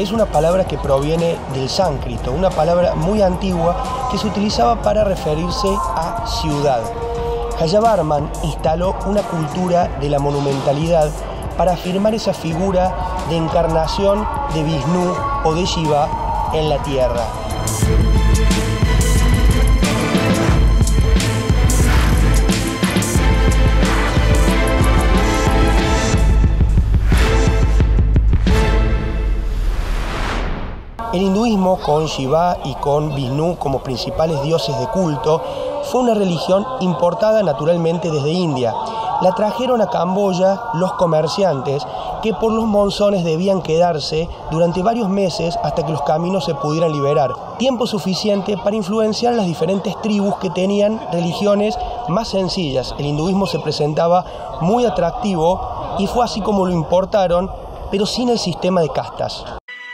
es una palabra que proviene del sánscrito, una palabra muy antigua que se utilizaba para referirse a ciudad. Jayavarman instaló una cultura de la monumentalidad para afirmar esa figura de encarnación de Vishnu o de Shiva en la tierra. El hinduismo, con Shiva y con Vishnu como principales dioses de culto, fue una religión importada naturalmente desde India. La trajeron a Camboya los comerciantes que por los monzones debían quedarse durante varios meses hasta que los caminos se pudieran liberar. Tiempo suficiente para influenciar las diferentes tribus que tenían religiones más sencillas. El hinduismo se presentaba muy atractivo y fue así como lo importaron, pero sin el sistema de castas.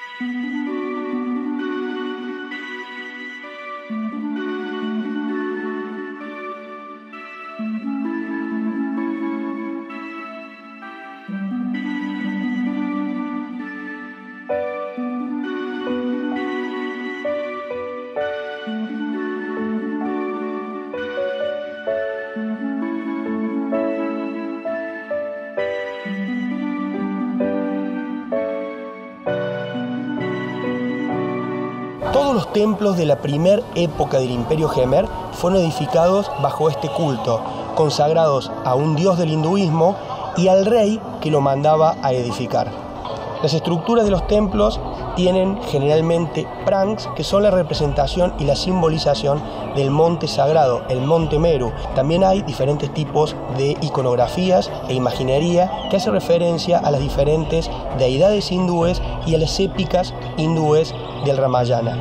Todos los templos de la primera época del Imperio Jemer fueron edificados bajo este culto, consagrados a un dios del hinduismo y al rey que lo mandaba a edificar. Las estructuras de los templos tienen generalmente prangs, que son la representación y la simbolización del monte sagrado, el monte Meru. También hay diferentes tipos de iconografías e imaginería que hace referencia a las diferentes deidades hindúes y a las épicas hindúes del Ramayana.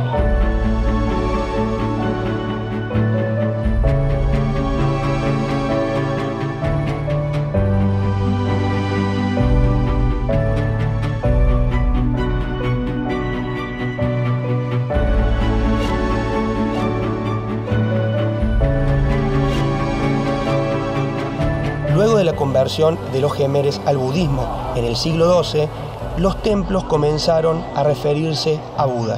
Luego de la conversión de los jemeres al budismo en el siglo XII, los templos comenzaron a referirse a Buda.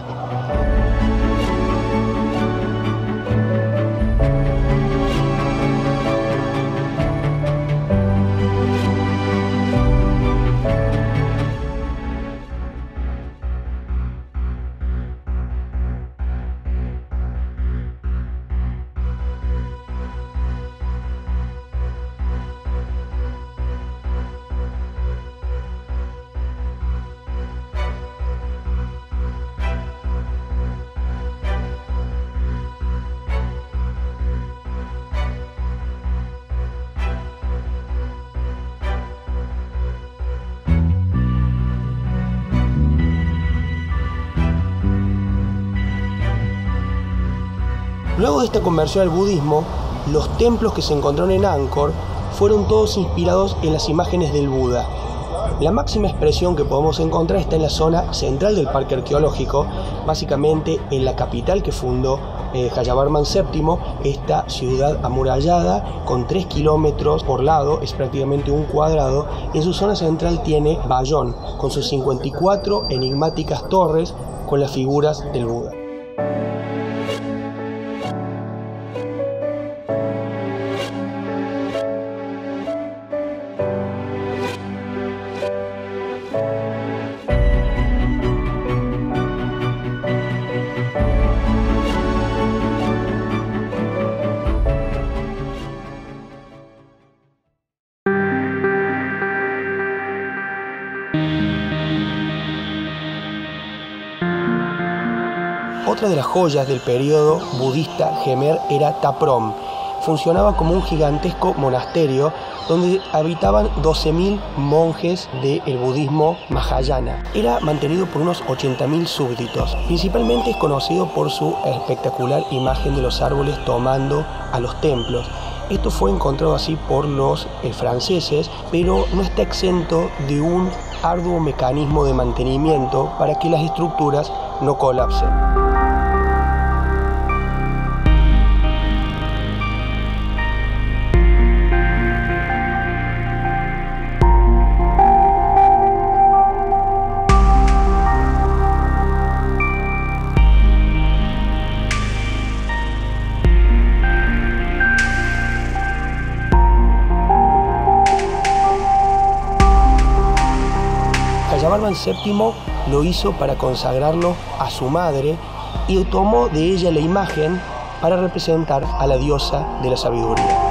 Luego de esta conversión al budismo, los templos que se encontraron en Angkor fueron todos inspirados en las imágenes del Buda. La máxima expresión que podemos encontrar está en la zona central del parque arqueológico, básicamente en la capital que fundó Jayavarman VII, esta ciudad amurallada con 3 kilómetros por lado, es prácticamente un cuadrado, y en su zona central tiene Bayón, con sus 54 enigmáticas torres con las figuras del Buda. Otra de las joyas del periodo budista Jemer era Taprom. Funcionaba como un gigantesco monasterio donde habitaban 12.000 monjes del budismo Mahayana. Era mantenido por unos 80.000 súbditos. Principalmente es conocido por su espectacular imagen de los árboles tomando a los templos. Esto fue encontrado así por los franceses, pero no está exento de un arduo mecanismo de mantenimiento para que las estructuras no colapsen. Yasovarman VII lo hizo para consagrarlo a su madre y tomó de ella la imagen para representar a la diosa de la sabiduría.